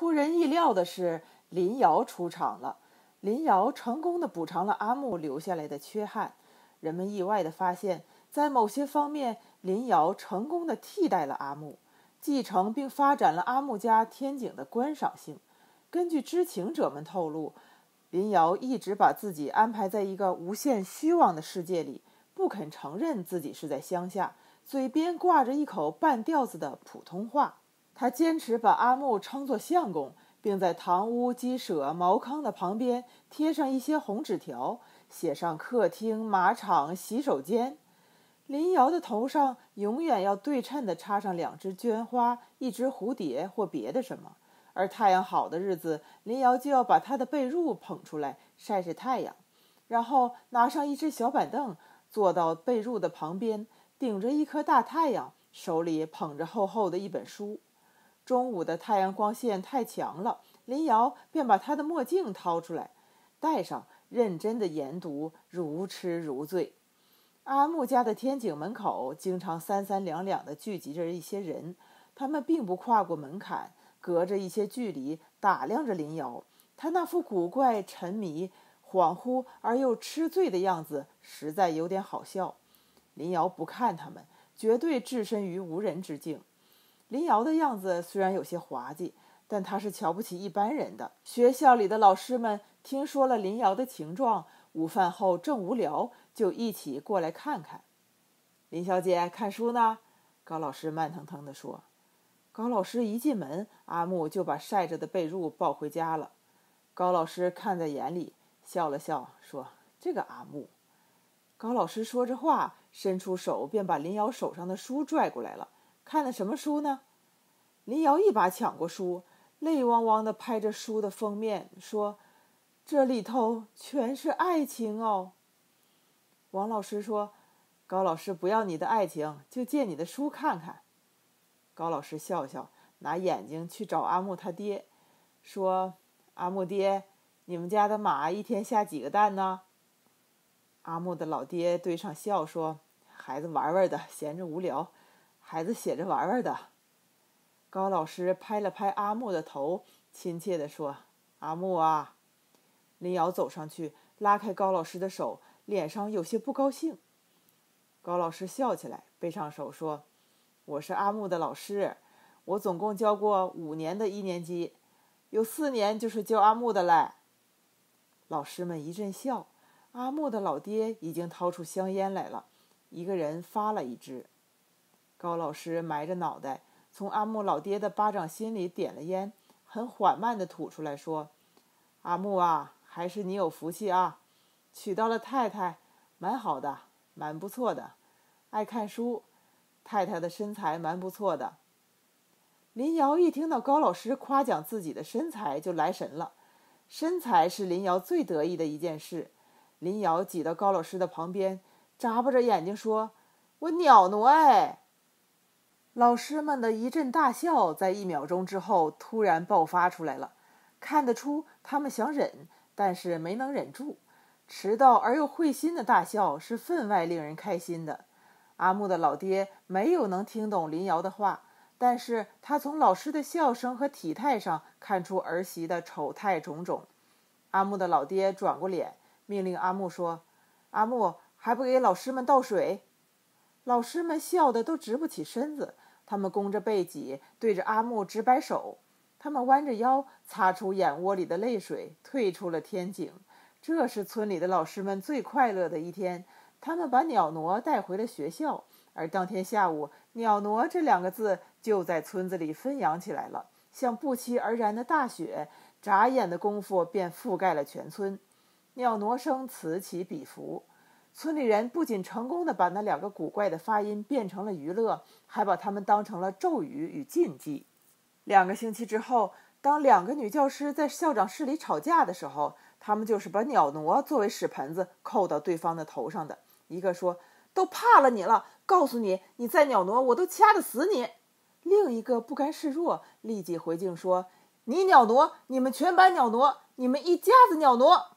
出人意料的是，林瑶出场了。林瑶成功地补偿了阿木留下来的缺憾。人们意外地发现，在某些方面，林瑶成功地替代了阿木，继承并发展了阿木家天井的观赏性。根据知情者们透露，林瑶一直把自己安排在一个无限虚妄的世界里，不肯承认自己是在乡下，嘴边挂着一口半吊子的普通话。他坚持把阿木称作相公，并在堂屋、鸡舍、茅糠的旁边贴上一些红纸条，写上客厅、马场、洗手间。林瑶的头上永远要对称地插上2只绢花、1只蝴蝶或别的什么。而太阳好的日子，林瑶就要把她的被褥捧出来晒晒太阳，然后拿上1只小板凳，坐到被褥的旁边，顶着一颗大太阳，手里捧着厚厚的一本书。中午的太阳光线太强了，林瑶便把她的墨镜掏出来，戴上，认真地研读，如痴如醉。阿木家的天井门口经常3、3两两地聚集着一些人，他们并不跨过门槛，隔着一些距离打量着林瑶。他那副古怪、沉迷、恍惚而又吃醉的样子实在有点好笑。林瑶不看他们，绝对置身于无人之境。林瑶的样子虽然有些滑稽，但她是瞧不起一般人的。学校里的老师们听说了林瑶的情状，午饭后正无聊，就一起过来看看。林小姐看书呢？高老师慢腾腾地说。高老师一进门，阿木就把晒着的被褥抱回家了。高老师看在眼里，笑了笑说：这个阿木。高老师说着话，伸出手便把林瑶手上的书拽过来了。看的什么书呢？林瑶一把抢过书，泪汪汪地拍着书的封面说：这里头全是爱情哦。王老师说：高老师不要你的爱情，就借你的书看看。高老师笑笑，拿眼睛去找阿木他爹，说：阿木爹，你们家的马一天下几个蛋呢？阿木的老爹对上笑说：孩子玩玩的，闲着无聊，孩子写着玩玩的。高老师拍了拍阿木的头，亲切地说：阿木啊。林瑶走上去，拉开高老师的手，脸上有些不高兴。高老师笑起来，背上手说：我是阿木的老师，我总共教过5年的1年级，有4年就是教阿木的嘞。老师们一阵笑。阿木的老爹已经掏出香烟来了，一个人发了1支。高老师埋着脑袋，从阿木老爹的巴掌心里点了烟，很缓慢地吐出来说：阿木啊，还是你有福气啊，娶到了太太，蛮好的，蛮不错的，爱看书，太太的身材蛮不错的。林瑶一听到高老师夸奖自己的身材就来神了，身材是林瑶最得意的一件事。林瑶挤到高老师的旁边，眨巴着眼睛说：我鸟挪哎。老师们的一阵大笑在1秒钟之后突然爆发出来了，看得出他们想忍，但是没能忍住。迟到而又会心的大笑是分外令人开心的。阿木的老爹没有能听懂林瑶的话，但是他从老师的笑声和体态上看出儿媳的丑态种种。阿木的老爹转过脸，命令阿木说：阿木，还不给老师们倒水？老师们笑得都直不起身子，他们弓着背脊，对着阿木直摆手。他们弯着腰，擦出眼窝里的泪水，退出了天井。这是村里的老师们最快乐的一天。他们把鸟挪带回了学校，而当天下午，鸟挪这2个字就在村子里飞扬起来了，像不期而然的大雪，眨眼的功夫便覆盖了全村。鸟挪声此起彼伏，村里人不仅成功地把那2个古怪的发音变成了娱乐，还把它们当成了咒语与禁忌。2个星期之后，当2个女教师在校长室里吵架的时候，他们就是把鸟挪作为屎盆子扣到对方的头上的。一个说：都怕了你了，告诉你，你再鸟挪我都掐得死你。另一个不甘示弱，立即回敬说：你鸟挪，你们全班鸟挪，你们一家子鸟挪。